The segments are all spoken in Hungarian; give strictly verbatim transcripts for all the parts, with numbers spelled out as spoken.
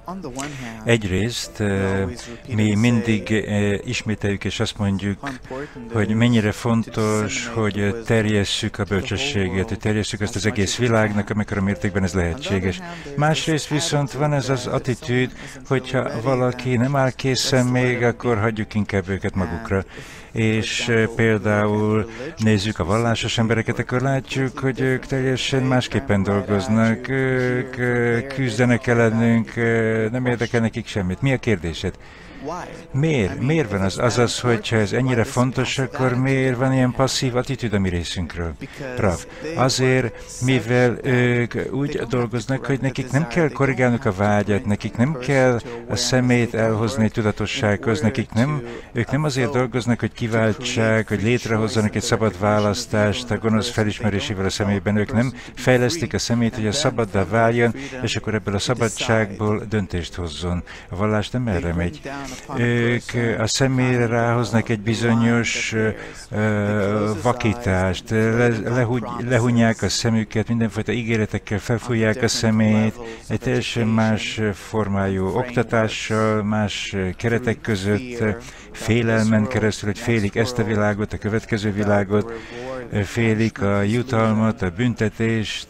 Egyrészt mi mindig ismételjük és azt mondjuk, hogy mennyire fontos, hogy terjesszük a bölcsességet, hogy terjesszük ezt az egész világnak, amikor a mértékben ez lehetséges. Másrészt viszont van ez az attitűd, hogyha valaki nem áll készen még, akkor hagyjuk inkább őket magukra. És például nézzük a vallásos embereket, akkor látjuk, hogy ők teljesen másképpen dolgoznak, ők küzdenek ellenünk, nem érdekel nekik semmit. Mi a kérdésed? Miért? Miért van az? Azaz, hogyha ez ennyire fontos, akkor miért van ilyen passzív attitűd a mi részünkről? Rav, azért, mivel ők úgy dolgoznak, hogy nekik nem kell korrigálnunk a vágyat, nekik nem kell a szemét elhozni egy tudatossághoz, nekik nem, ők nem azért dolgoznak, hogy kiváltsák, hogy létrehozzanak egy szabad választást a gonosz felismerésével a szemében, ők nem fejlesztik a szemét, hogy a szabaddá váljon, és akkor ebből a szabadságból döntést hozzon. A vallás nem erre megy. Ők a személyre ráhoznak egy bizonyos uh, vakítást, le, lehugy, lehunják a szemüket, mindenfajta ígéretekkel felfújják a szemét, egy teljesen más formájú oktatással, más keretek között, félelmen keresztül, hogy félik ezt a világot, a következő világot, félik a jutalmat, a büntetést.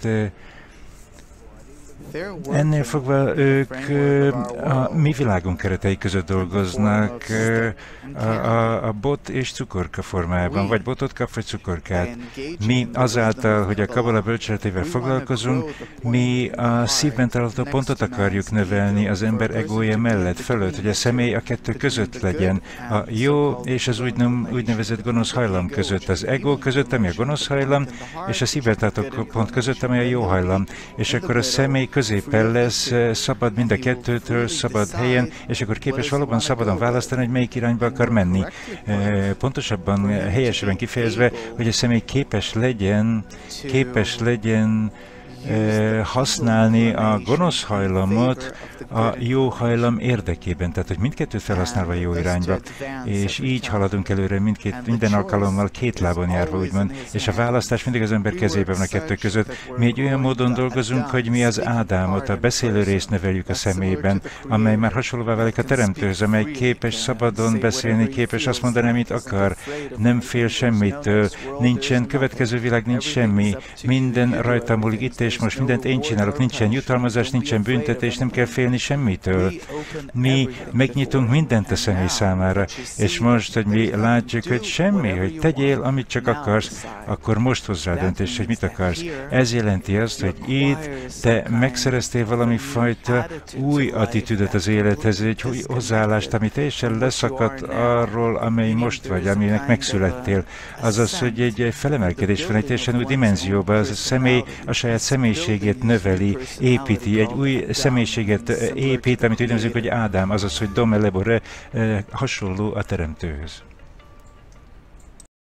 Ennél fogva ők a mi világunk keretei között dolgoznak, a, a, a bot és cukorka formájában, vagy botot kap, vagy cukorkát. Mi azáltal, hogy a kabala bölcseletével foglalkozunk, mi a szívben található pontot akarjuk növelni az ember egója mellett, fölött, hogy a személy a kettő között legyen, a jó és az úgynevezett gonosz hajlam között, az ego között, ami a gonosz hajlam, és a szívben található pont között, ami a jó hajlam. És akkor a személy középen lesz, szabad mind a kettőtől, szabad helyen, és akkor képes valóban szabadon választani, hogy melyik irányba akar menni. Pontosabban, helyesebben kifejezve, hogy a személy képes legyen, képes legyen használni a gonosz hajlamot a jó hajlam érdekében, tehát hogy mindkettőt felhasználva jó irányba, és így haladunk előre mindkét, minden alkalommal két lábon járva, úgymond, és a választás mindig az ember kezében van a kettő között. Mi egy olyan módon dolgozunk, hogy mi az Ádámot, a beszélő részt neveljük a szemében, amely már hasonlóvá válik a teremtőhöz, amely képes szabadon beszélni, képes azt mondani, amit akar, nem fél semmitől, nincsen következő világ, nincs semmi, minden rajta múlik itt és most, mindent én csinálok, nincsen jutalmazás, nincsen büntetés, nem kell félni semmitől. Mi megnyitunk mindent a személy számára, és most, hogy mi látjuk, hogy semmi, hogy tegyél, amit csak akarsz, akkor most hozz rá döntést, hogy mit akarsz. Ez jelenti azt, hogy itt te megszereztél valami fajta új attitűdöt az élethez, egy új hozzáállást, ami teljesen leszakadt arról, amely most vagy, aminek megszülettél. Azaz, hogy egy felemelkedés van, egy teljesen új dimenzióba, az a személy a saját személyiségét növeli, építi, egy új személyiséget épít, amit úgy nevezünk, hogy Ádám, azaz, hogy Dome Lebore, hasonló a teremtőhöz.